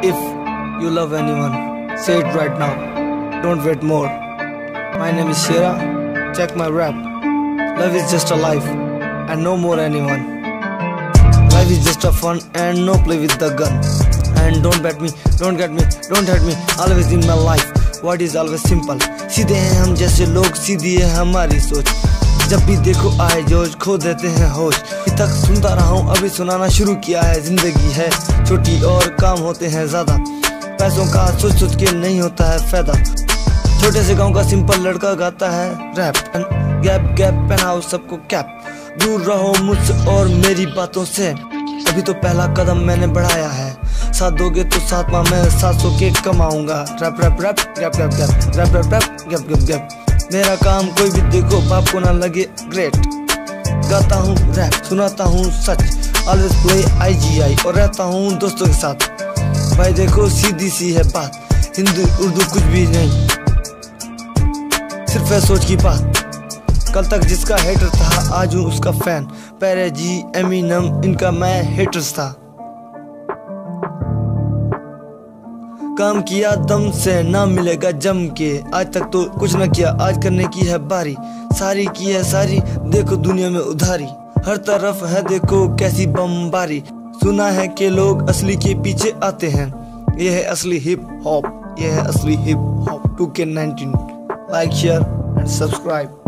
If you love anyone, say it right now. Don't wait more. My name is Shera. Check my rap. Love is just a life and no more anyone. Life is just a fun and no play with the gun. And don't bet me, don't get me, don't hurt me. Always in my life, what is always simple. सीधे हैं हम जैसे लोग, सीधी है हमारी सोच. जब भी देखो आए जोश, खो देते हैं होश. अभी तक सुनता रहा हूँ, अभी सुनाना शुरू किया है. जिंदगी है छोटी और काम होते हैं ज्यादा. पैसों का सोच सोच के नहीं होता है फायदा. छोटे से गांव का सिंपल लड़का गाता है रैप. गैप गैप पहनाओ सबको कैप. दूर रहो मुझसे और मेरी बातों से. अभी तो पहला कदम मैंने बढ़ाया है. साथ दोगे तो सातवां मैं 700 के कमाऊंगा. Rap rap rap gap gap gap rap rap rap gap gap gap. मेरा काम कोई भी देखो बाप को ना लगे ग्रेट. गाता हूँ रैप, सुनाता हूँ सच. ऑलवेज प्ले IGI और रहता हूँ दोस्तों के साथ. भाई देखो सीधी सी है बात. हिंदी उर्दू कुछ भी नहीं, सिर्फ है सोच की बात. कल तक जिसका हेटर था आज हूँ उसका फैन. पहले जी एमिनम इनका मैं हेटर्स था. काम किया दम से ना मिलेगा जम के. आज तक तो कुछ न किया, आज करने की है बारी. सारी की है सारी, देखो दुनिया में उधारी. हर तरफ है देखो कैसी बमबारी. सुना है कि लोग असली के पीछे आते हैं. ये है असली हिप हॉप, ये है असली hip hop 2K19. Like share and subscribe.